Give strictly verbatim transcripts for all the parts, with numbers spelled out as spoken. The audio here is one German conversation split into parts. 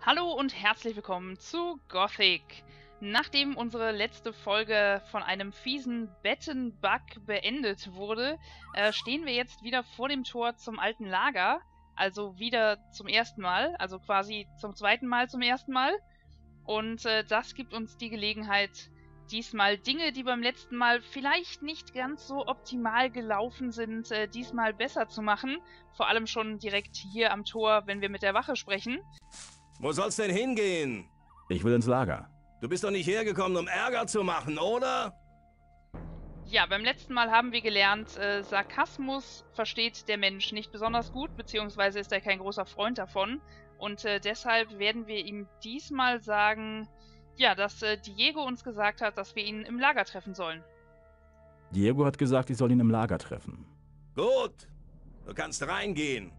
Hallo und herzlich willkommen zu Gothic. Nachdem unsere letzte Folge von einem fiesen Bettenbug beendet wurde, äh, stehen wir jetzt wieder vor dem Tor zum alten Lager. Also wieder zum ersten Mal, also quasi zum zweiten Mal zum ersten Mal. Und äh, das gibt uns die Gelegenheit, diesmal Dinge, die beim letzten Mal vielleicht nicht ganz so optimal gelaufen sind, äh, diesmal besser zu machen. Vor allem schon direkt hier am Tor, wenn wir mit der Wache sprechen. Wo soll's denn hingehen? Ich will ins Lager. Du bist doch nicht hergekommen, um Ärger zu machen, oder? Ja, beim letzten Mal haben wir gelernt, äh, Sarkasmus versteht der Mensch nicht besonders gut, beziehungsweise ist er kein großer Freund davon. Und äh, deshalb werden wir ihm diesmal sagen, ja, dass äh, Diego uns gesagt hat, dass wir ihn im Lager treffen sollen. Diego hat gesagt, ich soll ihn im Lager treffen. Gut, du kannst reingehen.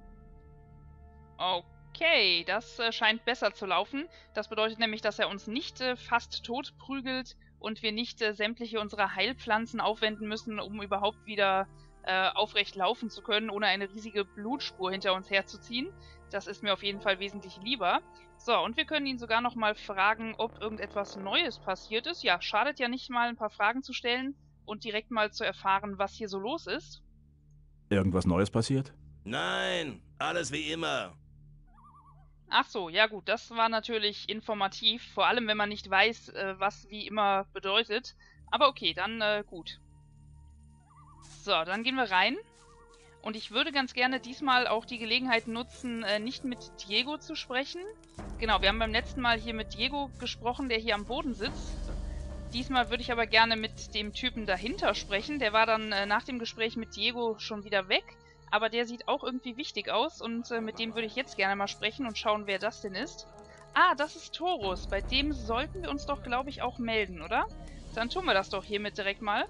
Okay, das äh, scheint besser zu laufen. Das bedeutet nämlich, dass er uns nicht äh, fast tot prügelt und wir nicht äh, sämtliche unserer Heilpflanzen aufwenden müssen, um überhaupt wieder äh, aufrecht laufen zu können, ohne eine riesige Blutspur hinter uns herzuziehen. Das ist mir auf jeden Fall wesentlich lieber. So, und wir können ihn sogar noch mal fragen, ob irgendetwas Neues passiert ist. Ja, schadet ja nicht mal, ein paar Fragen zu stellen und direkt mal zu erfahren, was hier so los ist. Irgendwas Neues passiert? Nein, alles wie immer. Ach so, ja gut, das war natürlich informativ, vor allem wenn man nicht weiß, äh, was wie immer bedeutet. Aber okay, dann äh, gut. So, dann gehen wir rein. Und ich würde ganz gerne diesmal auch die Gelegenheit nutzen, äh, nicht mit Diego zu sprechen. Genau, wir haben beim letzten Mal hier mit Diego gesprochen, der hier am Boden sitzt. Diesmal würde ich aber gerne mit dem Typen dahinter sprechen. Der war dann äh, nach dem Gespräch mit Diego schon wieder weg. Aber der sieht auch irgendwie wichtig aus und äh, mit dem würde ich jetzt gerne mal sprechen und schauen, wer das denn ist. Ah, das ist Taurus. Bei dem sollten wir uns doch, glaube ich, auch melden, oder? Dann tun wir das doch hiermit direkt mal.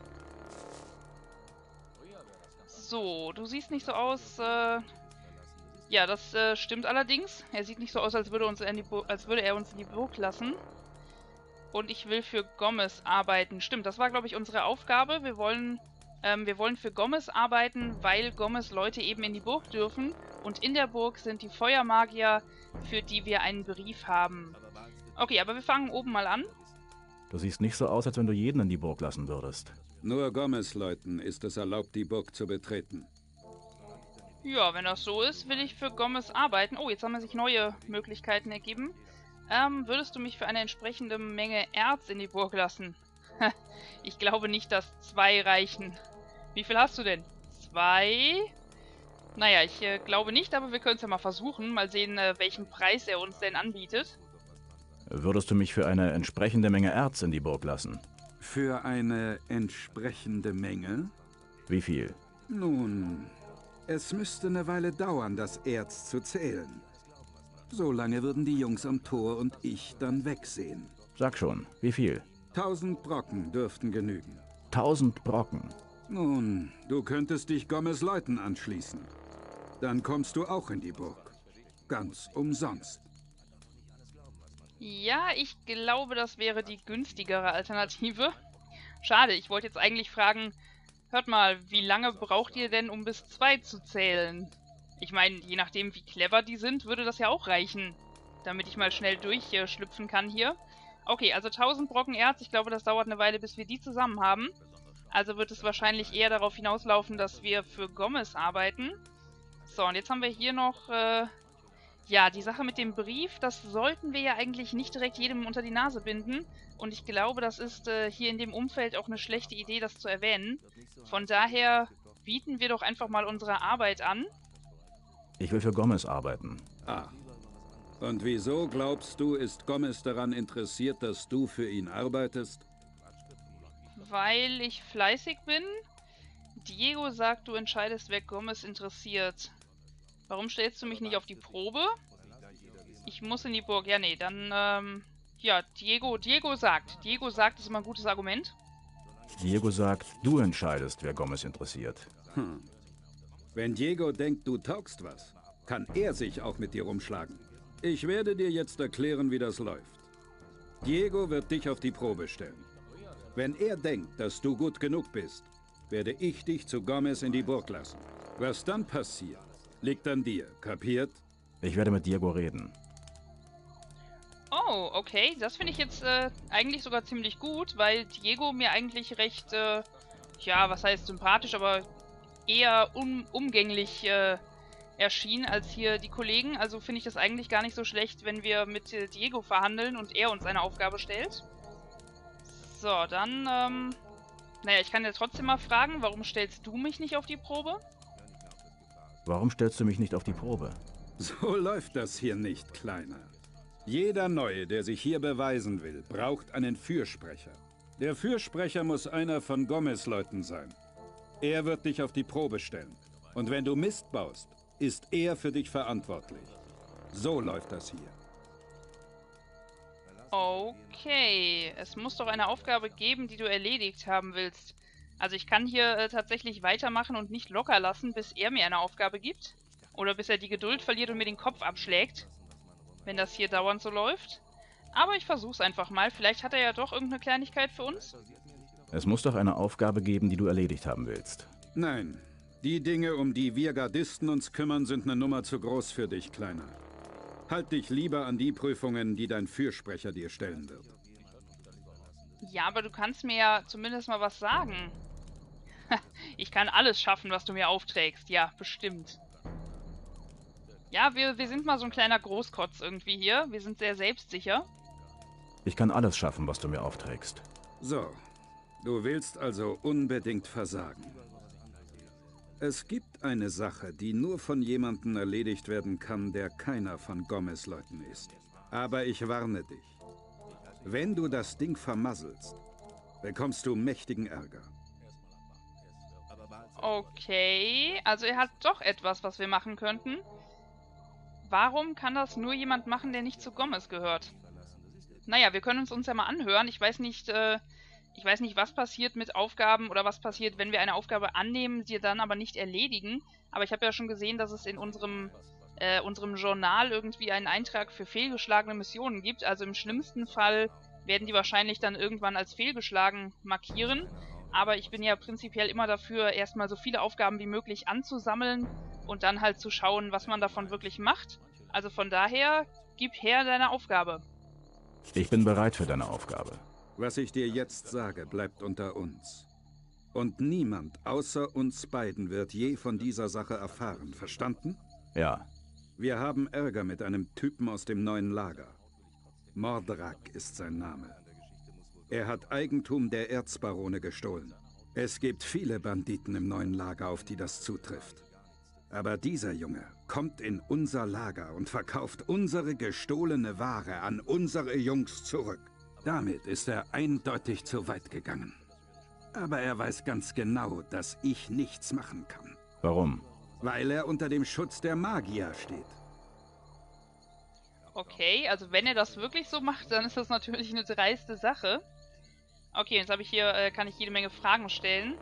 So, du siehst nicht so aus, äh... Ja, das äh, stimmt allerdings. Er sieht nicht so aus, als würde, uns in die als würde er uns in die Burg lassen. Und ich will für Gomez arbeiten. Stimmt, das war, glaube ich, unsere Aufgabe. Wir wollen... Ähm, wir wollen für Gomez arbeiten, weil Gomez Leute eben in die Burg dürfen. Und in der Burg sind die Feuermagier, für die wir einen Brief haben. Okay, aber wir fangen oben mal an. Du siehst nicht so aus, als wenn du jeden in die Burg lassen würdest. Nur Gomez-Leuten ist es erlaubt, die Burg zu betreten. Ja, wenn das so ist, will ich für Gomez arbeiten. Oh, jetzt haben sich neue Möglichkeiten ergeben. Ähm, würdest du mich für eine entsprechende Menge Erz in die Burg lassen? Ich glaube nicht, dass zwei reichen. Wie viel hast du denn? Zwei? Naja, ich äh, glaube nicht, aber wir können es ja mal versuchen. Mal sehen, äh, welchen Preis er uns denn anbietet. Würdest du mich für eine entsprechende Menge Erz in die Burg lassen? Für eine entsprechende Menge? Wie viel? Nun, es müsste eine Weile dauern, das Erz zu zählen. So lange würden die Jungs am Tor und ich dann wegsehen. Sag schon, wie viel? Tausend Brocken dürften genügen. Tausend Brocken. Nun, du könntest dich Gomez Leuten anschließen. Dann kommst du auch in die Burg. Ganz umsonst. Ja, ich glaube, das wäre die günstigere Alternative. Schade, ich wollte jetzt eigentlich fragen, hört mal, wie lange braucht ihr denn, um bis zwei zu zählen? Ich meine, je nachdem, wie clever die sind, würde das ja auch reichen, damit ich mal schnell durchschlüpfen kann hier. Okay, also tausend Brocken Erz, ich glaube, das dauert eine Weile, bis wir die zusammen haben. Also wird es wahrscheinlich eher darauf hinauslaufen, dass wir für Gomez arbeiten. So, und jetzt haben wir hier noch, äh, ja, die Sache mit dem Brief. Das sollten wir ja eigentlich nicht direkt jedem unter die Nase binden. Und ich glaube, das ist äh, hier in dem Umfeld auch eine schlechte Idee, das zu erwähnen. Von daher bieten wir doch einfach mal unsere Arbeit an. Ich will für Gomez arbeiten. Ah. Und wieso glaubst du, ist Gomez daran interessiert, dass du für ihn arbeitest? Weil ich fleißig bin. Diego sagt, du entscheidest, wer Gomez interessiert. Warum stellst du mich nicht auf die Probe? Ich muss in die Burg. Ja, nee, dann, ähm... ja, Diego, Diego sagt. Diego sagt, ist immer ein gutes Argument. Diego sagt, du entscheidest, wer Gomez interessiert. Hm. Wenn Diego denkt, du taugst was, kann er sich auch mit dir rumschlagen. Ich werde dir jetzt erklären, wie das läuft. Diego wird dich auf die Probe stellen. Wenn er denkt, dass du gut genug bist, werde ich dich zu Gomez in die Burg lassen. Was dann passiert, liegt an dir, kapiert? Ich werde mit Diego reden. Oh, okay. Das finde ich jetzt äh, eigentlich sogar ziemlich gut, weil Diego mir eigentlich recht, äh, ja, was heißt sympathisch, aber eher um, umgänglich äh, erschien als hier die Kollegen. Also finde ich das eigentlich gar nicht so schlecht, wenn wir mit äh, Diego verhandeln und er uns eine Aufgabe stellt. So, dann, ähm, naja, ich kann ja trotzdem mal fragen, warum stellst du mich nicht auf die Probe? Warum stellst du mich nicht auf die Probe? So läuft das hier nicht, Kleiner. Jeder Neue, der sich hier beweisen will, braucht einen Fürsprecher. Der Fürsprecher muss einer von Gomez-Leuten sein. Er wird dich auf die Probe stellen. Und wenn du Mist baust, ist er für dich verantwortlich. So läuft das hier. Okay, es muss doch eine Aufgabe geben, die du erledigt haben willst. Also ich kann hier äh, tatsächlich weitermachen und nicht locker lassen, bis er mir eine Aufgabe gibt. Oder bis er die Geduld verliert und mir den Kopf abschlägt. Wenn das hier dauernd so läuft. Aber ich versuch's einfach mal. Vielleicht hat er ja doch irgendeine Kleinigkeit für uns. Es muss doch eine Aufgabe geben, die du erledigt haben willst. Nein, die Dinge, um die wir Gardisten uns kümmern, sind eine Nummer zu groß für dich, Kleiner. Halt dich lieber an die Prüfungen, die dein Fürsprecher dir stellen wird. Ja, aber du kannst mir ja zumindest mal was sagen. Ich kann alles schaffen, was du mir aufträgst. Ja, bestimmt. Ja, wir, wir sind mal so ein kleiner Großkotz irgendwie hier. Wir sind sehr selbstsicher. Ich kann alles schaffen, was du mir aufträgst. So, du willst also unbedingt versagen. Es gibt eine Sache, die nur von jemandem erledigt werden kann, der keiner von Gomez-Leuten ist. Aber ich warne dich. Wenn du das Ding vermasselst, bekommst du mächtigen Ärger. Okay, also er hat doch etwas, was wir machen könnten. Warum kann das nur jemand machen, der nicht zu Gomez gehört? Naja, wir können uns uns ja mal anhören. Ich weiß nicht, äh, ich weiß nicht, was passiert mit Aufgaben oder was passiert, wenn wir eine Aufgabe annehmen, sie dann aber nicht erledigen. Aber ich habe ja schon gesehen, dass es in unserem, äh, unserem Journal irgendwie einen Eintrag für fehlgeschlagene Missionen gibt. Also im schlimmsten Fall werden die wahrscheinlich dann irgendwann als fehlgeschlagen markieren. Aber ich bin ja prinzipiell immer dafür, erstmal so viele Aufgaben wie möglich anzusammeln und dann halt zu schauen, was man davon wirklich macht. Also von daher, gib her deine Aufgabe. Ich bin bereit für deine Aufgabe. Was ich dir jetzt sage, bleibt unter uns. Und niemand außer uns beiden wird je von dieser Sache erfahren, verstanden? Ja. Wir haben Ärger mit einem Typen aus dem neuen Lager. Mordrak ist sein Name. Er hat Eigentum der Erzbarone gestohlen. Es gibt viele Banditen im neuen Lager, auf die das zutrifft. Aber dieser Junge kommt in unser Lager und verkauft unsere gestohlene Ware an unsere Jungs zurück. Damit ist er eindeutig zu weit gegangen. Aber er weiß ganz genau, dass ich nichts machen kann. Warum? Weil er unter dem Schutz der Magier steht. Okay, also wenn er das wirklich so macht, dann ist das natürlich eine dreiste Sache. Okay, jetzt habe ich hier, äh, kann ich jede Menge Fragen stellen.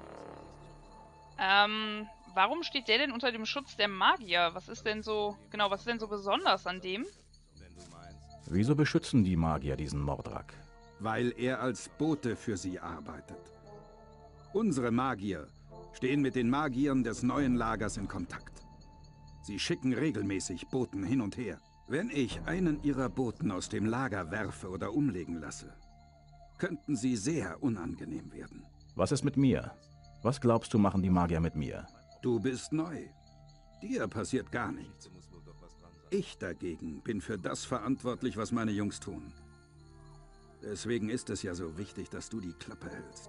Ähm, warum steht der denn unter dem Schutz der Magier? Was ist denn so, genau, was ist denn so besonders an dem? Wieso beschützen die Magier diesen Mordrak? Weil er als Bote für sie arbeitet. Unsere Magier stehen mit den Magiern des neuen Lagers in Kontakt. Sie schicken regelmäßig Boten hin und her. Wenn ich einen ihrer Boten aus dem Lager werfe oder umlegen lasse, könnten sie sehr unangenehm werden. Was ist mit mir? Was glaubst du, machen die Magier mit mir? Du bist neu. Dir passiert gar nichts. Ich dagegen bin für das verantwortlich, was meine Jungs tun. Deswegen ist es ja so wichtig, dass du die Klappe hältst.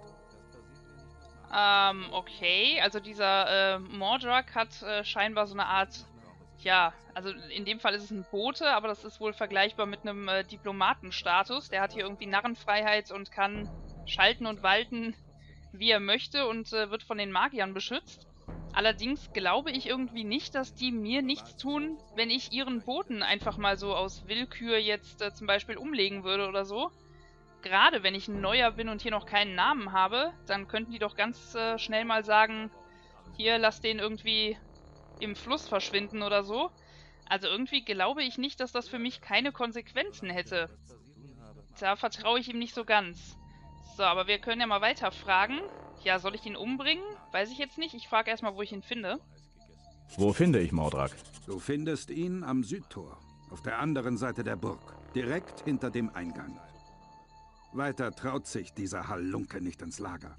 Ähm, okay. Also dieser äh, Mordrak hat äh, scheinbar so eine Art, ja, also in dem Fall ist es ein Bote, aber das ist wohl vergleichbar mit einem äh, Diplomatenstatus. Der hat hier irgendwie Narrenfreiheit und kann schalten und walten, wie er möchte und äh, wird von den Magiern beschützt. Allerdings glaube ich irgendwie nicht, dass die mir nichts tun, wenn ich ihren Boten einfach mal so aus Willkür jetzt äh, zum Beispiel umlegen würde oder so. Gerade wenn ich ein Neuer bin und hier noch keinen Namen habe, dann könnten die doch ganz äh, schnell mal sagen, hier, lass den irgendwie im Fluss verschwinden oder so. Also irgendwie glaube ich nicht, dass das für mich keine Konsequenzen hätte. Da vertraue ich ihm nicht so ganz. So, aber wir können ja mal weiter fragen. Ja, soll ich ihn umbringen? Weiß ich jetzt nicht. Ich frage erstmal, wo ich ihn finde. Wo finde ich Mordrak? Du findest ihn am Südtor, Auf der anderen Seite der Burg, direkt hinter dem Eingang. Weiter traut sich dieser Halunke nicht ins Lager.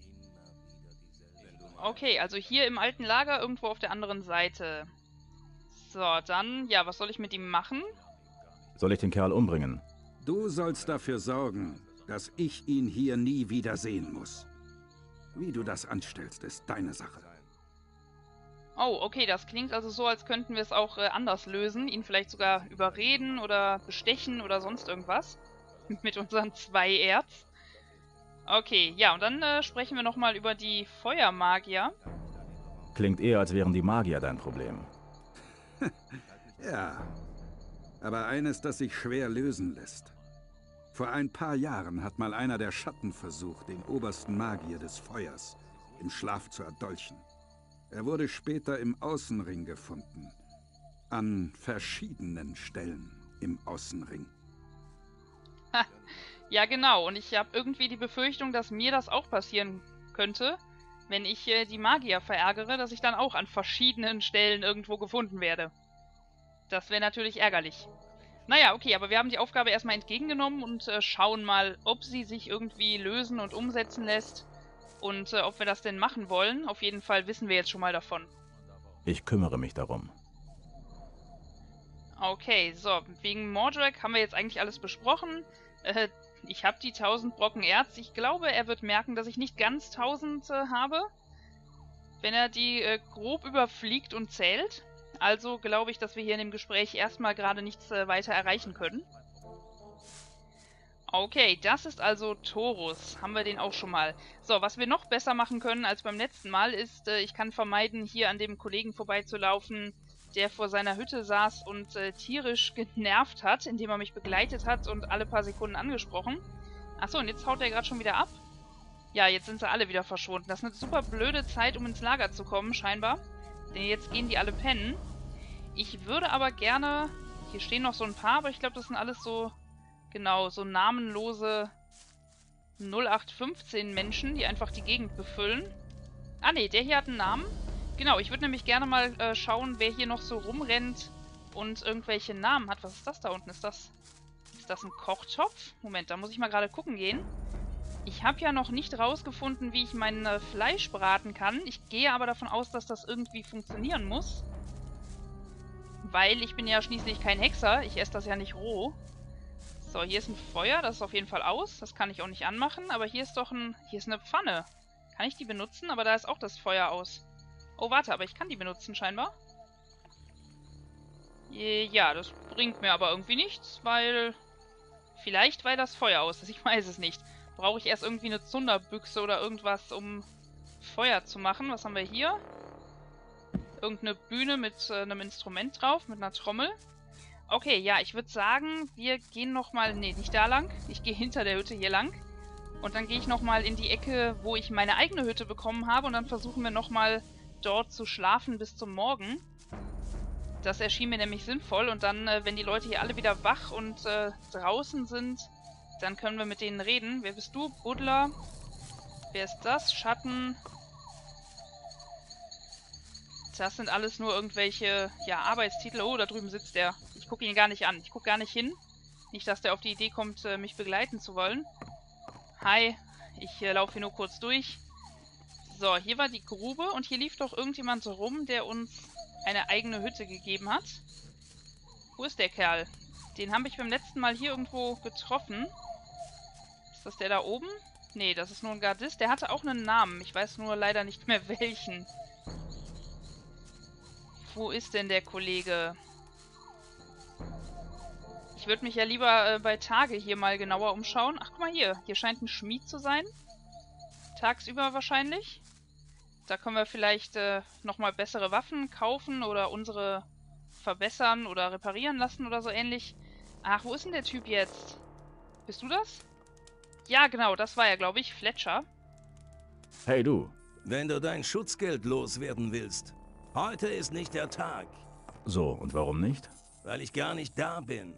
Okay, also hier im alten Lager, irgendwo auf der anderen Seite. So, dann, ja, was soll ich mit ihm machen? Soll ich den Kerl umbringen? Du sollst dafür sorgen, dass ich ihn hier nie wieder sehen muss. Wie du das anstellst, ist deine Sache. Oh, okay, das klingt also so, als könnten wir es auch äh, anders lösen. Ihn vielleicht sogar überreden oder bestechen oder sonst irgendwas. Mit unseren zwei Erz. Okay, ja, und dann äh, sprechen wir nochmal über die Feuermagier. Klingt eher, als wären die Magier dein Problem. Ja, aber eines, das sich schwer lösen lässt. Vor ein paar Jahren hat mal einer der Schatten versucht, den obersten Magier des Feuers im Schlaf zu erdolchen. Er wurde später im Außenring gefunden. An verschiedenen Stellen im Außenring. Ha, ja genau, und ich habe irgendwie die Befürchtung, dass mir das auch passieren könnte, wenn ich äh, die Magier verärgere, dass ich dann auch an verschiedenen Stellen irgendwo gefunden werde. Das wäre natürlich ärgerlich. Naja, okay, aber wir haben die Aufgabe erstmal entgegengenommen und äh, schauen mal, ob sie sich irgendwie lösen und umsetzen lässt. Und äh, ob wir das denn machen wollen. Auf jeden Fall wissen wir jetzt schon mal davon. Ich kümmere mich darum. Okay, so, wegen Mordrak haben wir jetzt eigentlich alles besprochen. Äh, ich habe die tausend Brocken Erz. Ich glaube, er wird merken, dass ich nicht ganz tausend äh, habe. Wenn er die äh, grob überfliegt und zählt. Also glaube ich, dass wir hier in dem Gespräch erstmal gerade nichts äh, weiter erreichen können. Okay, das ist also Taurus. Haben wir den auch schon mal. So, was wir noch besser machen können als beim letzten Mal ist, äh, ich kann vermeiden, hier an dem Kollegen vorbeizulaufen, der vor seiner Hütte saß und äh, tierisch genervt hat, indem er mich begleitet hat und alle paar Sekunden angesprochen. Achso, und jetzt haut er gerade schon wieder ab. Ja, jetzt sind sie alle wieder verschwunden. Das ist eine super blöde Zeit, um ins Lager zu kommen, scheinbar. Denn jetzt gehen die alle pennen. Ich würde aber gerne... Hier stehen noch so ein paar, aber ich glaube, das sind alles so... Genau, so namenlose null acht fünfzehn Menschen, die einfach die Gegend befüllen. Ah ne, der hier hat einen Namen. Genau, ich würde nämlich gerne mal äh, schauen, wer hier noch so rumrennt und irgendwelche Namen hat. Was ist das da unten? Ist das, ist das ein Kochtopf? Moment, da muss ich mal gerade gucken gehen. Ich habe ja noch nicht rausgefunden, wie ich mein äh, Fleisch braten kann. Ich gehe aber davon aus, dass das irgendwie funktionieren muss. Weil ich bin ja schließlich kein Hexer. Ich esse das ja nicht roh. So, hier ist ein Feuer. Das ist auf jeden Fall aus. Das kann ich auch nicht anmachen. Aber hier ist doch ein... Hier ist eine Pfanne. Kann ich die benutzen? Aber da ist auch das Feuer aus. Oh, warte, aber ich kann die benutzen scheinbar. Ja, das bringt mir aber irgendwie nichts, weil... Vielleicht, weil das Feuer aus ist. Ich weiß es nicht. Brauche ich erst irgendwie eine Zunderbüchse oder irgendwas, um Feuer zu machen. Was haben wir hier? Irgendeine Bühne mit äh, einem Instrument drauf, mit einer Trommel. Okay, ja, ich würde sagen, wir gehen nochmal... Nee, nicht da lang. Ich gehe hinter der Hütte hier lang. Und dann gehe ich nochmal in die Ecke, wo ich meine eigene Hütte bekommen habe. Und dann versuchen wir nochmal dort zu schlafen bis zum Morgen. Das erschien mir nämlich sinnvoll. Und dann, äh, wenn die Leute hier alle wieder wach und äh, draußen sind, dann können wir mit denen reden. Wer bist du? Buddler. Wer ist das? Schatten. Das sind alles nur irgendwelche, ja, Arbeitstitel. Oh, da drüben sitzt der. Ich gucke ihn gar nicht an. Ich gucke gar nicht hin. Nicht, dass der auf die Idee kommt, äh, mich begleiten zu wollen. Hi. Ich äh, laufe hier nur kurz durch. So, hier war die Grube und hier lief doch irgendjemand so rum, der uns eine eigene Hütte gegeben hat. Wo ist der Kerl? Den habe ich beim letzten Mal hier irgendwo getroffen. Ist das der da oben? Nee, das ist nur ein Gardist. Der hatte auch einen Namen. Ich weiß nur leider nicht mehr welchen. Wo ist denn der Kollege? Ich würde mich ja lieber äh, bei Tage hier mal genauer umschauen. Ach, guck mal hier. Hier scheint ein Schmied zu sein. Tagsüber wahrscheinlich. Da können wir vielleicht äh, nochmal bessere Waffen kaufen oder unsere verbessern oder reparieren lassen oder so ähnlich. Ach, wo ist denn der Typ jetzt? Bist du das? Ja, genau, das war er, glaube ich. Fletcher. Hey du. Wenn du dein Schutzgeld loswerden willst, heute ist nicht der Tag. So, und warum nicht? Weil ich gar nicht da bin.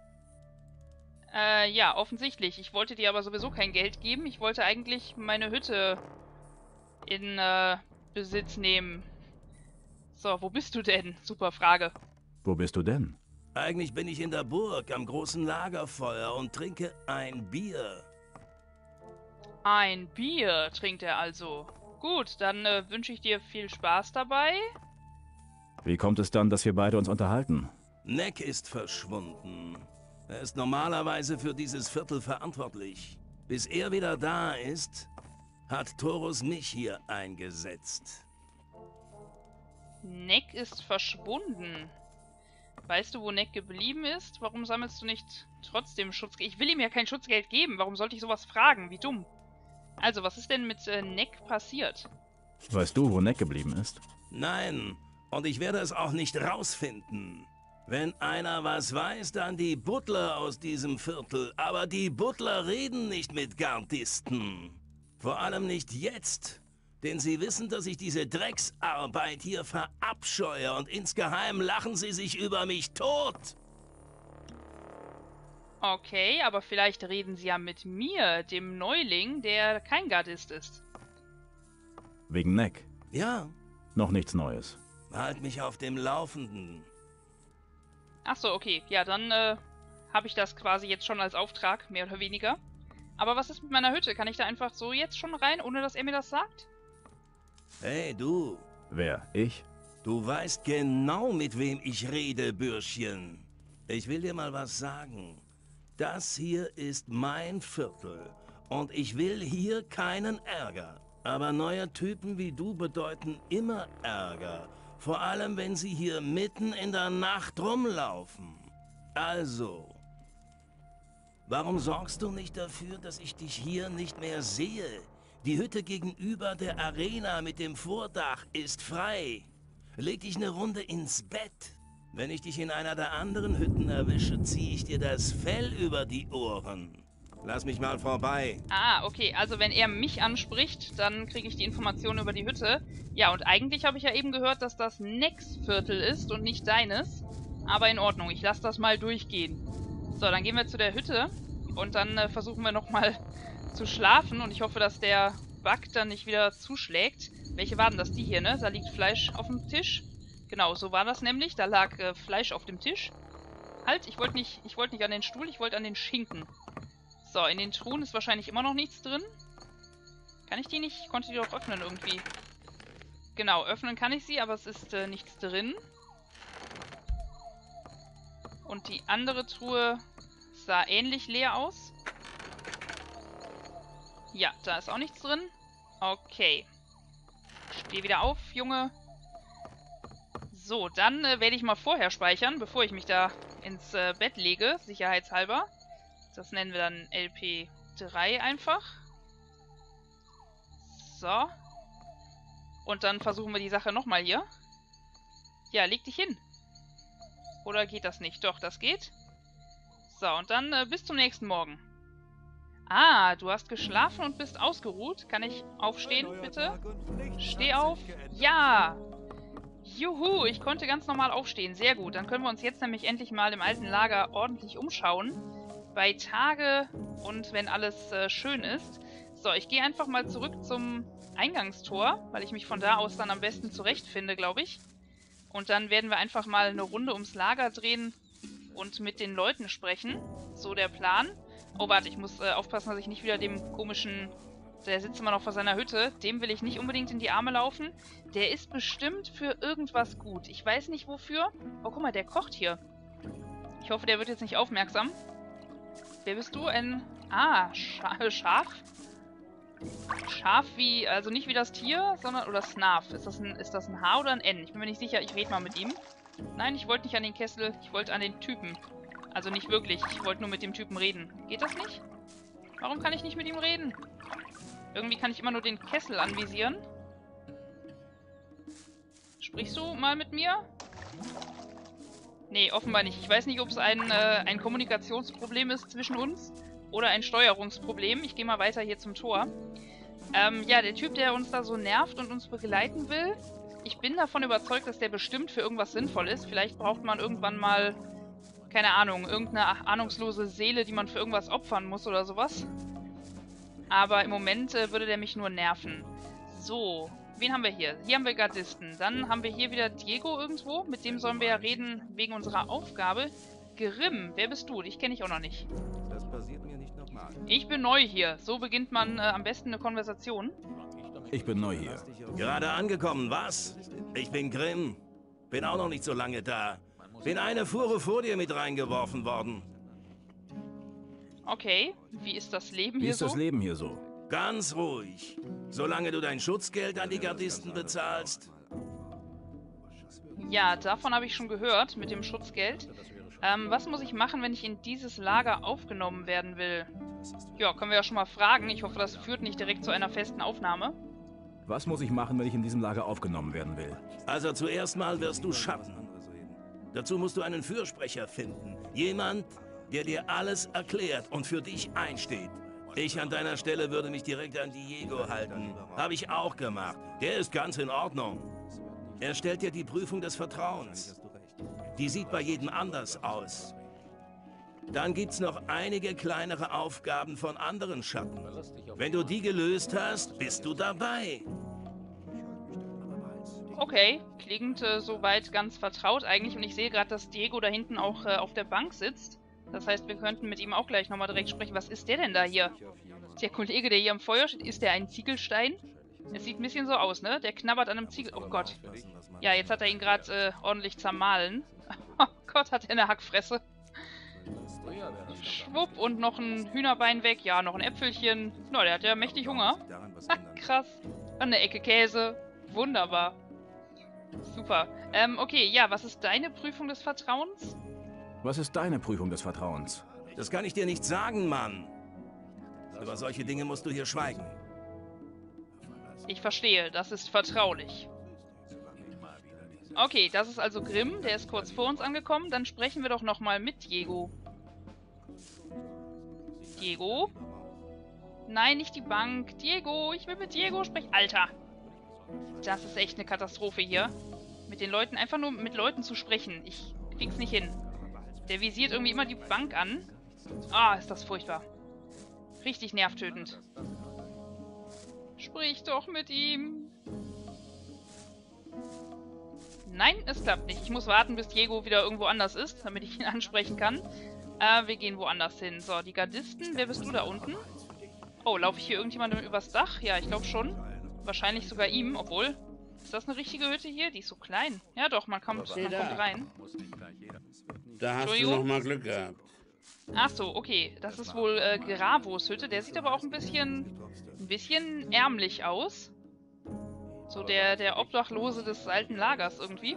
Äh, ja, offensichtlich. Ich wollte dir aber sowieso kein Geld geben. Ich wollte eigentlich meine Hütte in äh, Besitz nehmen. So, wo bist du denn? Super Frage. Wo bist du denn? Eigentlich bin ich in der Burg am großen Lagerfeuer und trinke ein Bier. Ein Bier trinkt er also. Gut, dann äh, wünsche ich dir viel Spaß dabei. Wie kommt es dann, dass wir beide uns unterhalten? Neck ist verschwunden. Er ist normalerweise für dieses Viertel verantwortlich. Bis er wieder da ist, hat Torus mich hier eingesetzt. Neck ist verschwunden. Weißt du, wo Neck geblieben ist? Warum sammelst du nicht trotzdem Schutzgeld? Ich will ihm ja kein Schutzgeld geben. Warum sollte ich sowas fragen? Wie dumm. Also, was ist denn mit äh, Neck passiert? Weißt du, wo Neck geblieben ist? Nein, und ich werde es auch nicht rausfinden. Wenn einer was weiß, dann die Butler aus diesem Viertel. Aber die Butler reden nicht mit Gardisten. Vor allem nicht jetzt. Denn sie wissen, dass ich diese Drecksarbeit hier verabscheue und insgeheim lachen sie sich über mich tot. Okay, aber vielleicht reden sie ja mit mir, dem Neuling, der kein Gardist ist. Wegen Neck? Ja. Noch nichts Neues. Halt mich auf dem Laufenden. Achso, okay. Ja, dann äh, habe ich das quasi jetzt schon als Auftrag, mehr oder weniger. Aber was ist mit meiner Hütte? Kann ich da einfach so jetzt schon rein, ohne dass er mir das sagt? Hey, du. Wer? Ich? Du weißt genau, mit wem ich rede, Bürschchen. Ich will dir mal was sagen. Das hier ist mein Viertel. Und ich will hier keinen Ärger. Aber neue Typen wie du bedeuten immer Ärger. Vor allem, wenn sie hier mitten in der Nacht rumlaufen. Also, warum sorgst du nicht dafür, dass ich dich hier nicht mehr sehe? Die Hütte gegenüber der Arena mit dem Vordach ist frei. Leg dich eine Runde ins Bett. Wenn ich dich in einer der anderen Hütten erwische, ziehe ich dir das Fell über die Ohren. Lass mich mal vorbei. Ah, okay. Also wenn er mich anspricht, dann kriege ich die Informationen über die Hütte. Ja, und eigentlich habe ich ja eben gehört, dass das Necks Viertel ist und nicht deines. Aber in Ordnung, ich lasse das mal durchgehen. So, dann gehen wir zu der Hütte und dann äh, versuchen wir nochmal zu schlafen. Und ich hoffe, dass der Bug dann nicht wieder zuschlägt. Welche waren das? Die hier, ne? Da liegt Fleisch auf dem Tisch. Genau, so war das nämlich. Da lag äh, Fleisch auf dem Tisch. Halt, ich wollte nicht, ich wollte nicht an den Stuhl, ich wollte an den Schinken. So, in den Truhen ist wahrscheinlich immer noch nichts drin. Kann ich die nicht? Ich konnte die doch öffnen irgendwie. Genau, öffnen kann ich sie, aber es ist äh, nichts drin. Und die andere Truhe sah ähnlich leer aus. Ja, da ist auch nichts drin. Okay. Steh wieder auf, Junge. So, dann äh, werde ich mal vorher speichern, bevor ich mich da ins äh, Bett lege, sicherheitshalber. Das nennen wir dann L P drei einfach. So. Und dann versuchen wir die Sache nochmal hier. Ja, leg dich hin. Oder geht das nicht? Doch, das geht. So, und dann äh, bis zum nächsten Morgen. Ah, du hast geschlafen und bist ausgeruht. Kann ich aufstehen, bitte? Steh auf. Ja! Juhu, ich konnte ganz normal aufstehen. Sehr gut. Dann können wir uns jetzt nämlich endlich mal im alten Lager ordentlich umschauen. Bei Tage und wenn alles äh, schön ist. So, ich gehe einfach mal zurück zum Eingangstor, weil ich mich von da aus dann am besten zurechtfinde, glaube ich. Und dann werden wir einfach mal eine Runde ums Lager drehen und mit den Leuten sprechen. So der Plan. Oh, warte, ich muss äh, aufpassen, dass ich nicht wieder dem komischen... Der sitzt immer noch vor seiner Hütte. Dem will ich nicht unbedingt in die Arme laufen. Der ist bestimmt für irgendwas gut. Ich weiß nicht wofür. Oh, guck mal, der kocht hier. Ich hoffe, der wird jetzt nicht aufmerksam. Wer bist du? Ein... Ah, Scha Schaf? Schaf wie... Also nicht wie das Tier, sondern... Oder Snarf. Ist das ein, ist das ein H oder ein N? Ich bin mir nicht sicher. Ich rede mal mit ihm. Nein, ich wollte nicht an den Kessel. Ich wollte an den Typen. Also nicht wirklich. Ich wollte nur mit dem Typen reden. Geht das nicht? Warum kann ich nicht mit ihm reden? Irgendwie kann ich immer nur den Kessel anvisieren. Sprichst du mal mit mir? Nee, offenbar nicht. Ich weiß nicht, ob es ein, äh, ein Kommunikationsproblem ist zwischen uns oder ein Steuerungsproblem. Ich gehe mal weiter hier zum Tor. Ähm, ja, der Typ, der uns da so nervt und uns begleiten will, ich bin davon überzeugt, dass der bestimmt für irgendwas sinnvoll ist. Vielleicht braucht man irgendwann mal, keine Ahnung, irgendeine ahnungslose Seele, die man für irgendwas opfern muss oder sowas. Aber im Moment äh, würde der mich nur nerven. So, wen haben wir hier? Hier haben wir Gardisten. Dann haben wir hier wieder Diego irgendwo. Mit dem sollen wir ja reden wegen unserer Aufgabe. Grimm, wer bist du? Dich kenne ich auch noch nicht. Das passiert mir nicht nochmal. Ich bin neu hier. So beginnt man äh, am besten eine Konversation. Ich bin neu hier. Gerade angekommen, was? Ich bin Grimm. Bin auch noch nicht so lange da. Bin eine Fuhre vor dir mit reingeworfen worden. Okay, wie ist das Leben Wie hier ist so? das Leben hier so? Ganz ruhig. Solange du dein Schutzgeld an die Gardisten bezahlst. Ja, davon habe ich schon gehört, mit dem Schutzgeld. Ähm, was muss ich machen, wenn ich in dieses Lager aufgenommen werden will? Ja, können wir ja schon mal fragen. Ich hoffe, das führt nicht direkt zu einer festen Aufnahme. Was muss ich machen, wenn ich in diesem Lager aufgenommen werden will? Also zuerst mal wirst du Schatten. Dazu musst du einen Fürsprecher finden. Jemand, der dir alles erklärt und für dich einsteht. Ich an deiner Stelle würde mich direkt an Diego halten. Habe ich auch gemacht. Der ist ganz in Ordnung. Er stellt dir die Prüfung des Vertrauens. Die sieht bei jedem anders aus. Dann gibt's noch einige kleinere Aufgaben von anderen Schatten. Wenn du die gelöst hast, bist du dabei. Okay, klingt äh, soweit ganz vertraut eigentlich. Und ich sehe gerade, dass Diego da hinten auch äh, auf der Bank sitzt. Das heißt, wir könnten mit ihm auch gleich nochmal direkt sprechen. Was ist der denn da hier? Der Kollege, der hier am Feuer steht, ist der ein Ziegelstein? Es sieht ein bisschen so aus, ne? Der knabbert an einem Ziegel... Oh Gott. Ja, jetzt hat er ihn gerade äh, ordentlich zermahlen. Oh Gott, hat er eine Hackfresse. Schwupp, und noch ein Hühnerbein weg. Ja, noch ein Äpfelchen. Na, der hat ja mächtig Hunger. Ha, krass. Und eine Ecke Käse. Wunderbar. Super. Ähm, okay, ja, was ist deine Prüfung des Vertrauens? Was ist deine Prüfung des Vertrauens? Das kann ich dir nicht sagen, Mann. Über solche Dinge musst du hier schweigen. Ich verstehe, das ist vertraulich. Okay, das ist also Grimm, der ist kurz vor uns angekommen. Dann sprechen wir doch nochmal mit Diego. Diego? Nein, nicht die Bank. Diego, ich will mit Diego sprechen. Alter! Das ist echt eine Katastrophe hier. Mit den Leuten, einfach nur mit Leuten zu sprechen. Ich krieg's nicht hin. Der visiert irgendwie immer die Bank an. Ah, ist das furchtbar. Richtig nervtötend. Sprich doch mit ihm. Nein, es klappt nicht. Ich muss warten, bis Diego wieder irgendwo anders ist, damit ich ihn ansprechen kann. Äh, wir gehen woanders hin. So, die Gardisten. Wer bist du da unten? Oh, laufe ich hier irgendjemandem übers Dach? Ja, ich glaube schon. Wahrscheinlich sogar ihm, obwohl... Ist das eine richtige Hütte hier? Die ist so klein. Ja doch, man kommt, man kommt rein. Da hast du noch mal Glück gehabt. Ach so, okay. Das ist wohl äh, Gravos Hütte. Der sieht aber auch ein bisschen, ein bisschen ärmlich aus. So der, der Obdachlose des alten Lagers irgendwie.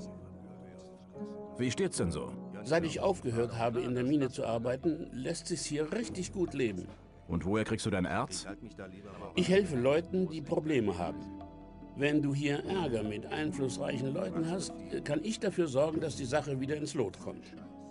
Wie steht's denn so? Seit ich aufgehört habe, in der Mine zu arbeiten, lässt sich's hier richtig gut leben. Und woher kriegst du dein Erz? Ich helfe Leuten, die Probleme haben. Wenn du hier Ärger mit einflussreichen Leuten hast, kann ich dafür sorgen, dass die Sache wieder ins Lot kommt.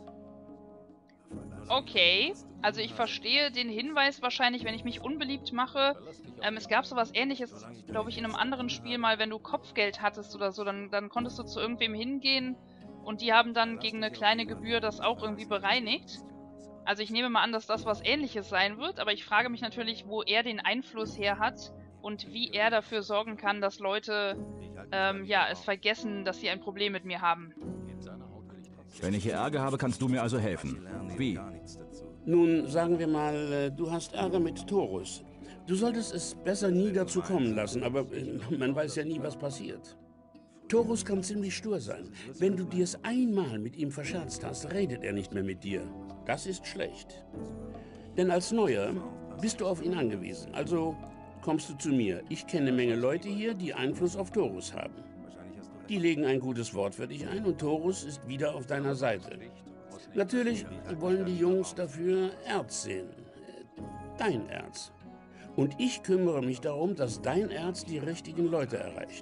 Okay, also ich verstehe den Hinweis wahrscheinlich, wenn ich mich unbeliebt mache. Ähm, es gab sowas Ähnliches, glaube ich, in einem anderen Spiel mal, wenn du Kopfgeld hattest oder so, dann, dann konntest du zu irgendwem hingehen und die haben dann gegen eine kleine Gebühr das auch irgendwie bereinigt. Also ich nehme mal an, dass das was Ähnliches sein wird, aber ich frage mich natürlich, wo er den Einfluss her hat und wie er dafür sorgen kann, dass Leute ähm, ja, es vergessen, dass sie ein Problem mit mir haben. Wenn ich hier Ärger habe, kannst du mir also helfen. Wie? Nun, sagen wir mal, du hast Ärger mit Taurus. Du solltest es besser nie dazu kommen lassen, aber äh, man weiß ja nie, was passiert. Taurus kann ziemlich stur sein. Wenn du dir es einmal mit ihm verscherzt hast, redet er nicht mehr mit dir. Das ist schlecht. Denn als Neuer bist du auf ihn angewiesen. Also kommst du zu mir. Ich kenne eine Menge Leute hier, die Einfluss auf Taurus haben. Die legen ein gutes Wort für dich ein und Taurus ist wieder auf deiner Seite. Natürlich wollen die Jungs dafür Erz sehen. Dein Erz. Und ich kümmere mich darum, dass dein Erz die richtigen Leute erreicht.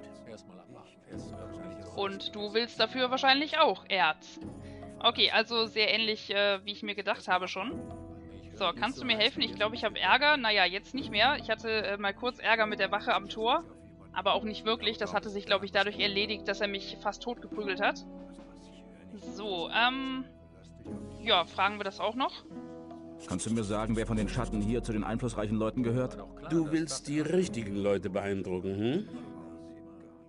Und du willst dafür wahrscheinlich auch Erz. Okay, also sehr ähnlich, äh, wie ich mir gedacht habe schon. So, kannst du mir helfen? Ich glaube, ich habe Ärger. Naja, jetzt nicht mehr. Ich hatte äh, mal kurz Ärger mit der Wache am Tor. Aber auch nicht wirklich. Das hatte sich, glaube ich, dadurch erledigt, dass er mich fast tot geprügelt hat. So, ähm... ja, fragen wir das auch noch? Kannst du mir sagen, wer von den Schatten hier zu den einflussreichen Leuten gehört? Du willst die richtigen Leute beeindrucken, hm?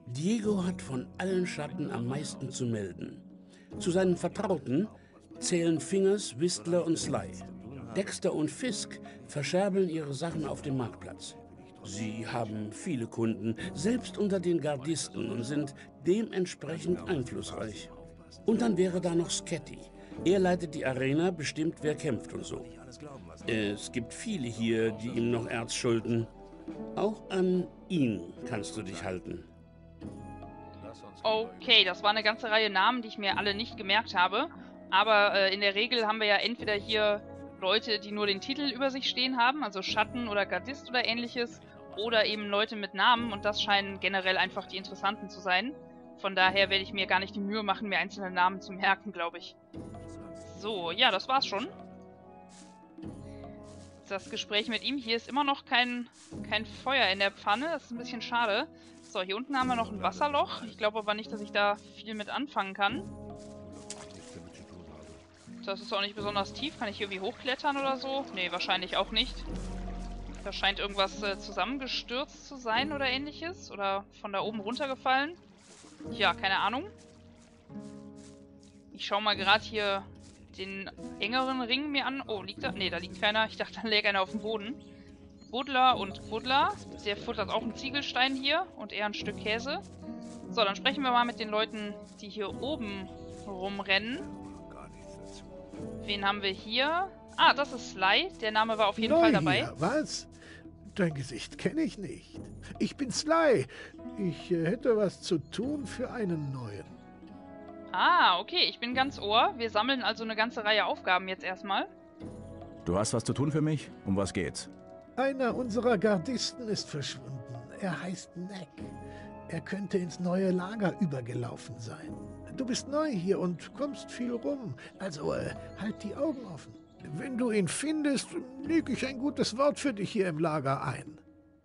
Diego hat von allen Schatten am meisten zu melden. Zu seinen Vertrauten zählen Fingers, Whistler und Sly. Dexter und Fisk verscherbeln ihre Sachen auf dem Marktplatz. Sie haben viele Kunden, selbst unter den Gardisten, und sind dementsprechend einflussreich. Und dann wäre da noch Sketty. Er leitet die Arena, bestimmt, wer kämpft und so. Es gibt viele hier, die ihm noch Erz schulden. Auch an ihn kannst du dich halten. Okay, das war eine ganze Reihe Namen, die ich mir alle nicht gemerkt habe. Aber äh, in der Regel haben wir ja entweder hier Leute, die nur den Titel über sich stehen haben, also Schatten oder Gardist oder ähnliches, oder eben Leute mit Namen, und das scheinen generell einfach die interessanten zu sein. Von daher werde ich mir gar nicht die Mühe machen, mir einzelne Namen zu merken, glaube ich. So, ja, das war's schon. Das Gespräch mit ihm. Hier ist immer noch kein, kein Feuer in der Pfanne. Das ist ein bisschen schade. So, hier unten haben wir noch ein Wasserloch. Ich glaube aber nicht, dass ich da viel mit anfangen kann. Das ist auch nicht besonders tief. Kann ich irgendwie hochklettern oder so? Nee, wahrscheinlich auch nicht. Da scheint irgendwas äh, zusammengestürzt zu sein oder ähnliches. Oder von da oben runtergefallen. Ja, keine Ahnung. Ich schaue mal gerade hier den engeren Ring mir an. Oh, liegt da? Ne, da liegt keiner. Ich dachte, da läge einer auf dem Boden. Buddler und Buddler. Der futtert auch einen Ziegelstein hier und eher ein Stück Käse. So, dann sprechen wir mal mit den Leuten, die hier oben rumrennen. Wen haben wir hier? Ah, das ist Sly. Der Name war auf jeden Neu Fall dabei. Hier, was? Dein Gesicht kenne ich nicht. Ich bin Sly. Ich äh, hätte was zu tun für einen neuen. Ah, okay. Ich bin ganz Ohr. Wir sammeln also eine ganze Reihe Aufgaben jetzt erstmal. Du hast was zu tun für mich? Um was geht's? Einer unserer Gardisten ist verschwunden. Er heißt Neck. Er könnte ins neue Lager übergelaufen sein. Du bist neu hier und kommst viel rum. Also äh, halt die Augen offen. Wenn du ihn findest, lege ich ein gutes Wort für dich hier im Lager ein.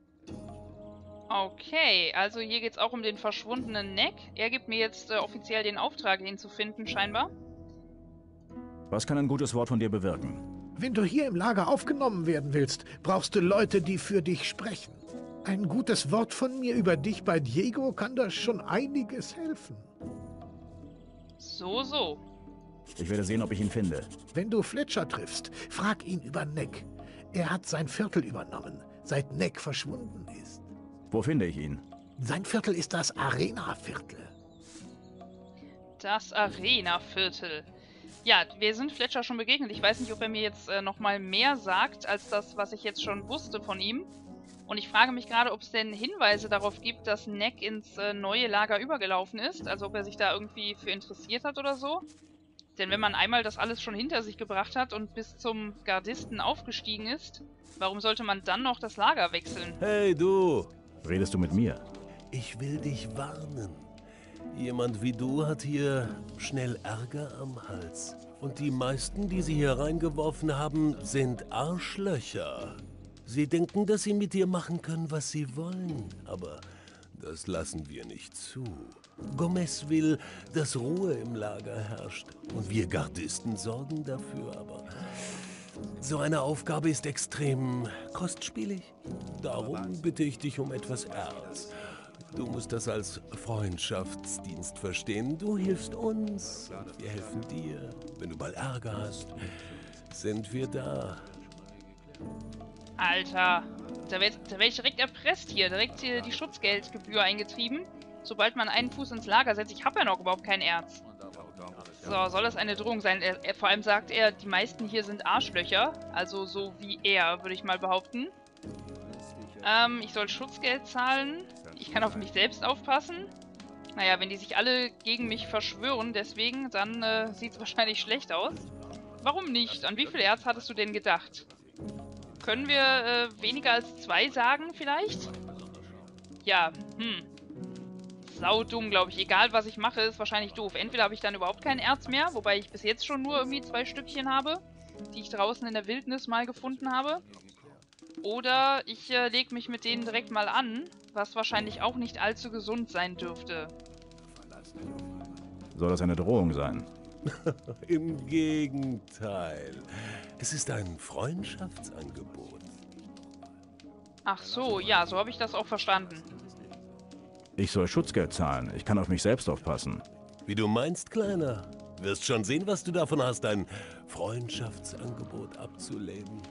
Okay, also hier geht es auch um den verschwundenen Neck. Er gibt mir jetzt äh, offiziell den Auftrag, ihn zu finden, scheinbar. Was kann ein gutes Wort von dir bewirken? Wenn du hier im Lager aufgenommen werden willst, brauchst du Leute, die für dich sprechen. Ein gutes Wort von mir über dich bei Diego kann da schon einiges helfen. So, so. Ich werde sehen, ob ich ihn finde. Wenn du Fletcher triffst, frag ihn über Neck. Er hat sein Viertel übernommen, seit Neck verschwunden ist. Wo finde ich ihn? Sein Viertel ist das Arena-Viertel. Das Arena-Viertel. Ja, wir sind Fletcher schon begegnet. Ich weiß nicht, ob er mir jetzt äh, nochmal mehr sagt, als das, was ich jetzt schon wusste von ihm. Und ich frage mich gerade, ob es denn Hinweise darauf gibt, dass Neck ins äh, neue Lager übergelaufen ist. Also ob er sich da irgendwie für interessiert hat oder so. Denn wenn man einmal das alles schon hinter sich gebracht hat und bis zum Gardisten aufgestiegen ist, warum sollte man dann noch das Lager wechseln? Hey du, Redest du mit mir? ich will dich warnen. Jemand wie du hat hier schnell Ärger am Hals. Und die meisten, die sie hier reingeworfen haben, sind Arschlöcher. Sie denken, dass sie mit dir machen können, was sie wollen. Aber das lassen wir nicht zu. Gomez will, dass Ruhe im Lager herrscht. Und wir Gardisten sorgen dafür, aber so eine Aufgabe ist extrem kostspielig. Darum bitte ich dich um etwas Erz. Du musst das als Freundschaftsdienst verstehen. Du hilfst uns, wir helfen dir. Wenn du mal Ärger hast, sind wir da. Alter, da werde werd ich direkt erpresst hier. Direkt hier die Schutzgeldgebühr eingetrieben. Sobald man einen Fuß ins Lager setzt. Ich habe ja noch überhaupt kein Erz. So, soll das eine Drohung sein? Er, er, vor allem sagt er, die meisten hier sind Arschlöcher. Also so wie er, würde ich mal behaupten. Ähm, ich soll Schutzgeld zahlen. Ich kann auf mich selbst aufpassen. Naja, wenn die sich alle gegen mich verschwören, deswegen, dann äh, sieht es wahrscheinlich schlecht aus. Warum nicht? An wie viel Erz hattest du denn gedacht? Können wir äh, weniger als zwei sagen, vielleicht? Ja, hm. Saudumm, glaube ich. Egal, was ich mache, ist wahrscheinlich doof. Entweder habe ich dann überhaupt kein Erz mehr, wobei ich bis jetzt schon nur irgendwie zwei Stückchen habe, die ich draußen in der Wildnis mal gefunden habe. Oder ich äh, lege mich mit denen direkt mal an, was wahrscheinlich auch nicht allzu gesund sein dürfte. Soll das eine Drohung sein? Im Gegenteil. Es ist ein Freundschaftsangebot. Ach so, ja, so habe ich das auch verstanden. Ich soll Schutzgeld zahlen. Ich kann auf mich selbst aufpassen. Wie du meinst, Kleiner. Wirst schon sehen, was du davon hast, ein Freundschaftsangebot abzulehnen.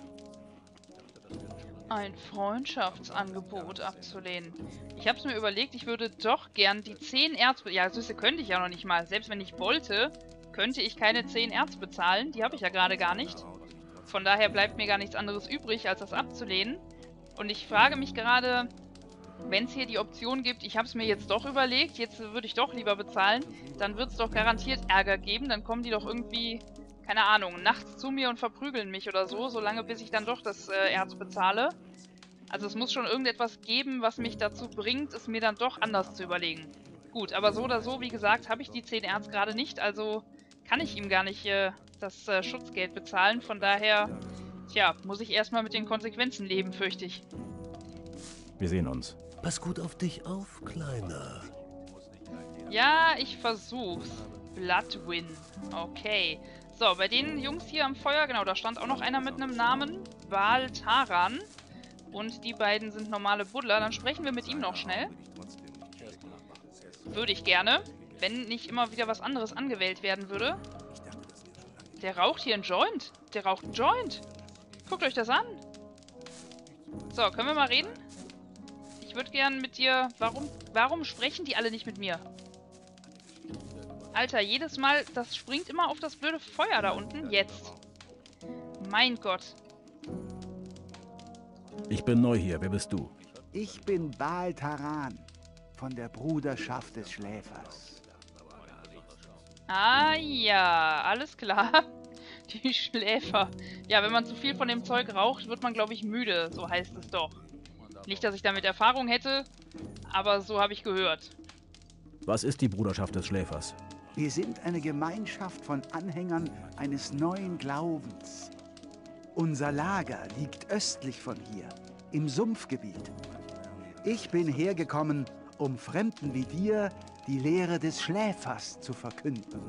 Ein Freundschaftsangebot abzulehnen. Ich habe es mir überlegt, ich würde doch gern die zehn Erz... Ja, Süße könnte ich ja noch nicht mal. Selbst wenn ich wollte, könnte ich keine zehn Erz bezahlen. Die habe ich ja gerade gar nicht. Von daher bleibt mir gar nichts anderes übrig, als das abzulehnen. Und ich frage mich gerade, wenn es hier die Option gibt, ich habe es mir jetzt doch überlegt, jetzt würde ich doch lieber bezahlen, dann wird es doch garantiert Ärger geben. Dann kommen die doch irgendwie... keine Ahnung, nachts zu mir und verprügeln mich oder so, solange bis ich dann doch das äh, Erz bezahle. Also es muss schon irgendetwas geben, was mich dazu bringt, es mir dann doch anders zu überlegen. Gut, aber so oder so, wie gesagt, habe ich die zehn Erz gerade nicht, also kann ich ihm gar nicht äh, das äh, Schutzgeld bezahlen. Von daher, tja, muss ich erstmal mit den Konsequenzen leben, fürchte ich. Wir sehen uns. Pass gut auf dich auf, Kleiner. Ja, ich versuch's. Bloodwin. Okay. So, bei den Jungs hier am Feuer, genau, da stand auch noch einer mit einem Namen. Baal Taran. Und die beiden sind normale Buddler. Dann sprechen wir mit ihm noch schnell. Würde ich gerne. Wenn nicht immer wieder was anderes angewählt werden würde. Der raucht hier einen Joint. Der raucht einen Joint. Guckt euch das an. So, können wir mal reden? Ich würde gern mit dir... Warum, warum sprechen die alle nicht mit mir? Alter, jedes Mal, das springt immer auf das blöde Feuer da unten. Jetzt. Mein Gott. Ich bin neu hier. Wer bist du? Ich bin Baal Taran von der Bruderschaft des Schläfers. Ah ja, alles klar. Die Schläfer. Ja, wenn man zu viel von dem Zeug raucht, wird man, glaube ich, müde. So heißt es doch. Nicht, dass ich damit Erfahrung hätte, aber so habe ich gehört. Was ist die Bruderschaft des Schläfers? Wir sind eine Gemeinschaft von Anhängern eines neuen Glaubens. Unser Lager liegt östlich von hier, im Sumpfgebiet. Ich bin hergekommen, um Fremden wie dir die Lehre des Schläfers zu verkünden.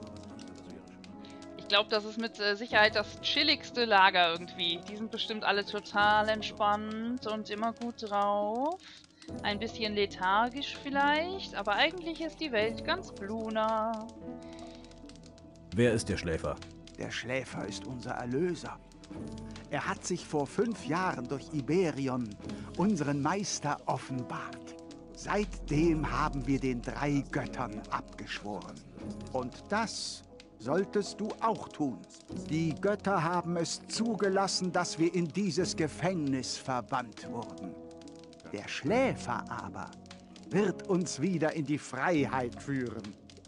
Ich glaube, das ist mit äh, Sicherheit das chilligste Lager irgendwie. Die sind bestimmt alle total entspannt und immer gut drauf. Ein bisschen lethargisch vielleicht, aber eigentlich ist die Welt ganz bluna. Wer ist der Schläfer? Der Schläfer ist unser Erlöser. Er hat sich vor fünf Jahren durch Iberion, unseren Meister, offenbart. Seitdem haben wir den drei Göttern abgeschworen. Und das solltest du auch tun. Die Götter haben es zugelassen, dass wir in dieses Gefängnis verbannt wurden. Der Schläfer aber wird uns wieder in die Freiheit führen.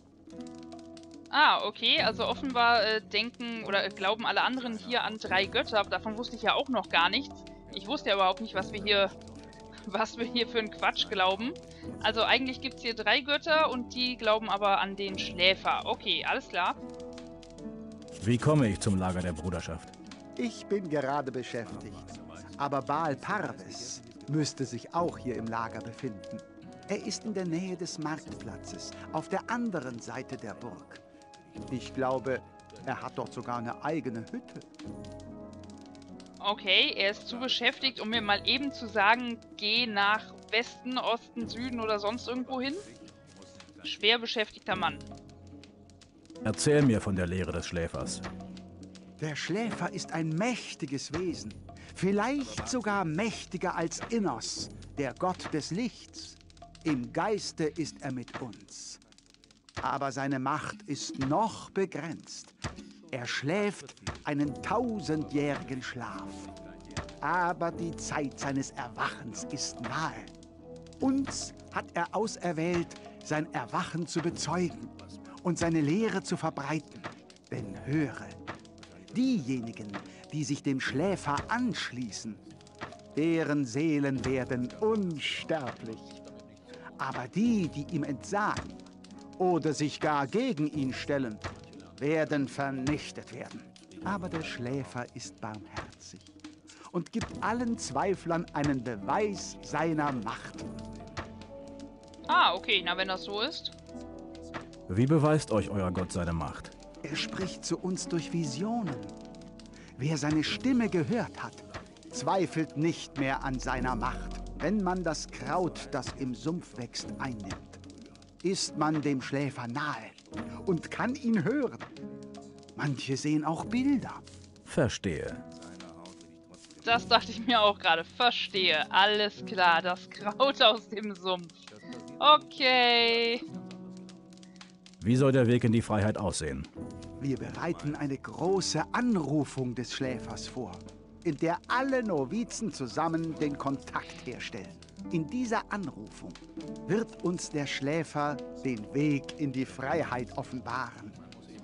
Ah, okay, also offenbar äh, denken oder äh, glauben alle anderen hier an drei Götter, aber davon wusste ich ja auch noch gar nichts. Ich wusste ja überhaupt nicht, was wir hier, was wir hier für einen Quatsch glauben. Also eigentlich gibt es hier drei Götter und die glauben aber an den Schläfer. Okay, alles klar. Wie komme ich zum Lager der Bruderschaft? Ich bin gerade beschäftigt, aber Baal Parves müsste sich auch hier im Lager befinden. Er ist in der Nähe des Marktplatzes, auf der anderen Seite der Burg. Ich glaube, er hat dort sogar eine eigene Hütte. Okay, er ist zu beschäftigt, um mir mal eben zu sagen, geh nach Westen, Osten, Süden oder sonst irgendwo hin. Schwer beschäftigter Mann. Erzähl mir von der Lehre des Schläfers. Der Schläfer ist ein mächtiges Wesen. Vielleicht sogar mächtiger als Innos, der Gott des Lichts. Im Geiste ist er mit uns. Aber seine Macht ist noch begrenzt. Er schläft einen tausendjährigen Schlaf. Aber die Zeit seines Erwachens ist nahe. Uns hat er auserwählt, sein Erwachen zu bezeugen und seine Lehre zu verbreiten. Denn höre, diejenigen, die sich dem Schläfer anschließen, deren Seelen werden unsterblich. Aber die, die ihm entsagen oder sich gar gegen ihn stellen, werden vernichtet werden. Aber der Schläfer ist barmherzig und gibt allen Zweiflern einen Beweis seiner Macht. Ah, okay, na wenn das so ist. Wie beweist euch euer Gott seine Macht? Er spricht zu uns durch Visionen. Wer seine Stimme gehört hat, zweifelt nicht mehr an seiner Macht. Wenn man das Kraut, das im Sumpf wächst, einnimmt, ist man dem Schläfer nahe und kann ihn hören. Manche sehen auch Bilder. Verstehe. Das dachte ich mir auch gerade. Verstehe. Alles klar. Das Kraut aus dem Sumpf. Okay. Wie soll der Weg in die Freiheit aussehen? Wir bereiten eine große Anrufung des Schläfers vor, in der alle Novizen zusammen den Kontakt herstellen. In dieser Anrufung wird uns der Schläfer den Weg in die Freiheit offenbaren.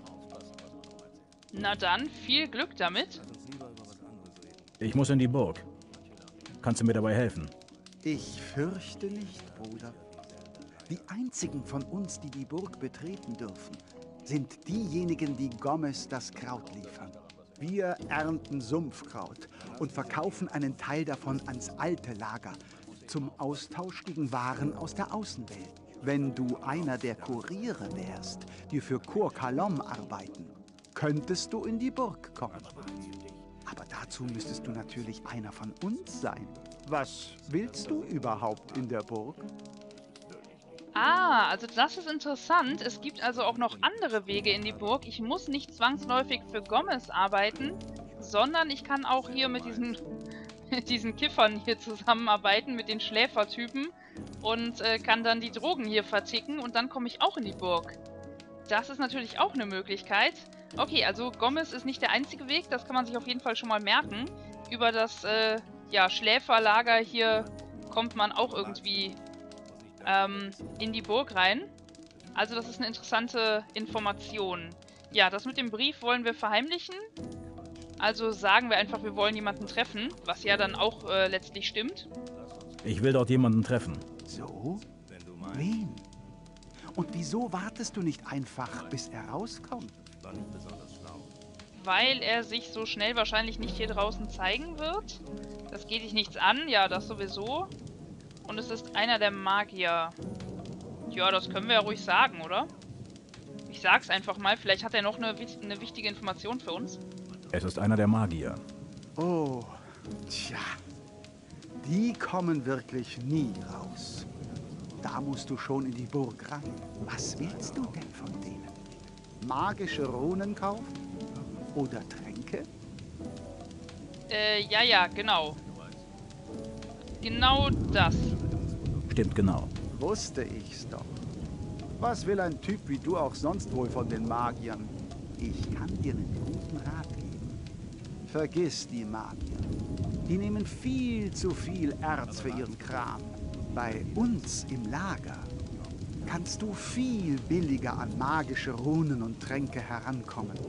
Na dann, viel Glück damit. Ich muss in die Burg. Kannst du mir dabei helfen? Ich fürchte nicht, Bruder. Die einzigen von uns, die die Burg betreten dürfen, sind diejenigen, die Gomez das Kraut liefern. Wir ernten Sumpfkraut und verkaufen einen Teil davon ans alte Lager zum Austausch gegen Waren aus der Außenwelt. Wenn du einer der Kuriere wärst, die für Kur Kalom arbeiten, könntest du in die Burg kommen. Aber dazu müsstest du natürlich einer von uns sein. Was willst du überhaupt in der Burg? Ah, also das ist interessant. Es gibt also auch noch andere Wege in die Burg. Ich muss nicht zwangsläufig für Gomez arbeiten, sondern ich kann auch hier mit diesen, mit diesen Kiffern hier zusammenarbeiten, mit den Schläfertypen und äh, kann dann die Drogen hier verticken und dann komme ich auch in die Burg. Das ist natürlich auch eine Möglichkeit. Okay, also Gomez ist nicht der einzige Weg, das kann man sich auf jeden Fall schon mal merken. Über das äh, ja, Schläferlager hier kommt man auch irgendwie ähm, in die Burg rein. Also das ist eine interessante Information. Ja, das mit dem Brief wollen wir verheimlichen. Also sagen wir einfach, wir wollen jemanden treffen, was ja dann auch äh, letztlich stimmt. Ich will dort jemanden treffen. So? Wen? Und wieso wartest du nicht einfach, bis er rauskommt? Weil er sich so schnell wahrscheinlich nicht hier draußen zeigen wird. Das geht dich nichts an, ja, das sowieso. Und es ist einer der Magier. Ja, das können wir ja ruhig sagen, oder? Ich sag's einfach mal, vielleicht hat er noch eine, eine wichtige Information für uns. Es ist einer der Magier. Oh, tja. Die kommen wirklich nie raus. Da musst du schon in die Burg rein. Was willst du denn von denen? Magische Runen kaufen? Oder Tränke? Äh, ja, ja, genau. Genau das. Stimmt genau. Wusste ich's doch. Was will ein Typ wie du auch sonst wohl von den Magiern? Ich kann dir einen guten Rat geben. Vergiss die Magier. Die nehmen viel zu viel Erz für ihren Kram. Bei uns im Lager kannst du viel billiger an magische Runen und Tränke herankommen.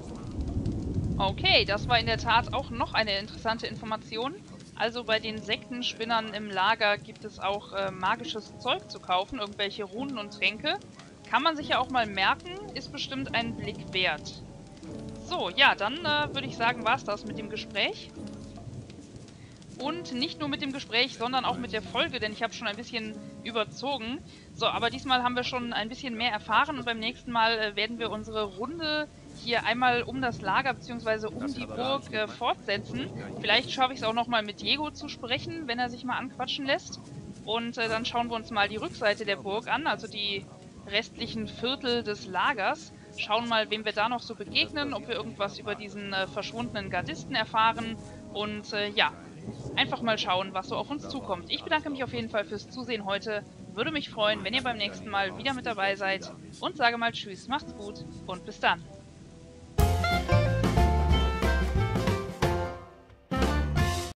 Okay, das war in der Tat auch noch eine interessante Information. Also bei den Sektenspinnern im Lager gibt es auch äh, magisches Zeug zu kaufen, irgendwelche Runen und Tränke. Kann man sich ja auch mal merken, ist bestimmt einen Blick wert. So, ja, dann äh, würde ich sagen, war es das mit dem Gespräch. Und nicht nur mit dem Gespräch, sondern auch mit der Folge, denn ich habe schon ein bisschen überzogen. So, aber diesmal haben wir schon ein bisschen mehr erfahren und beim nächsten Mal äh, werden wir unsere Runde hier einmal um das Lager bzw. um die Burg äh, fortsetzen. Vielleicht schaffe ich es auch nochmal mit Diego zu sprechen, wenn er sich mal anquatschen lässt. Und äh, dann schauen wir uns mal die Rückseite der Burg an, also die restlichen Viertel des Lagers. Schauen mal, wem wir da noch so begegnen, ob wir irgendwas über diesen äh, verschwundenen Gardisten erfahren. Und äh, ja, einfach mal schauen, was so auf uns zukommt. Ich bedanke mich auf jeden Fall fürs Zusehen heute. Würde mich freuen, wenn ihr beim nächsten Mal wieder mit dabei seid. Und sage mal Tschüss, macht's gut und bis dann.